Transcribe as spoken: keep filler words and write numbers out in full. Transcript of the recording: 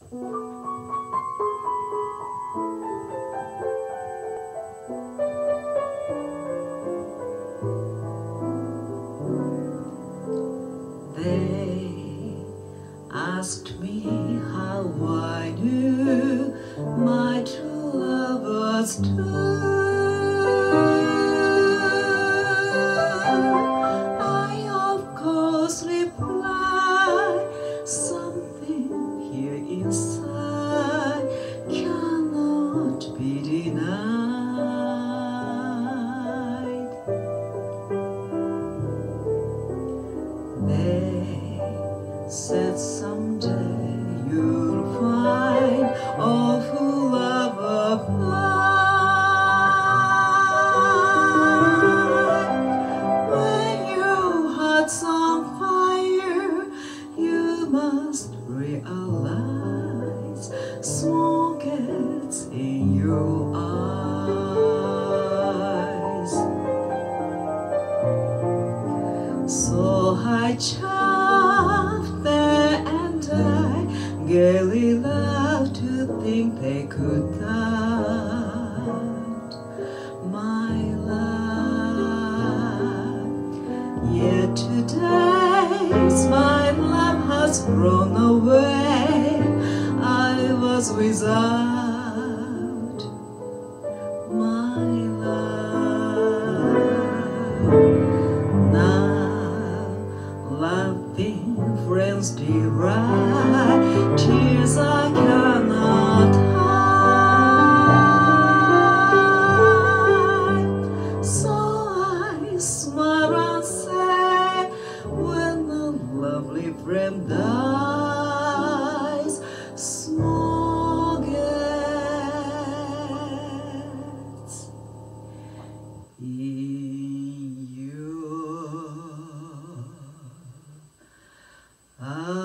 They asked me how I knew my true love was true. I of course reply, something here inside cannot be denied. They said someday you'll find all who love abide. When your heart's on fire, you must realize smoke gets in your eyes. So I chaffed there and I gaily laughed to think they could doubt my love. Yet today's my love has thrown away. I was without my love. Now laughing friends deride tears I cannot hide. So I smile and say, when a lovely friend dies, small gets in your eyes.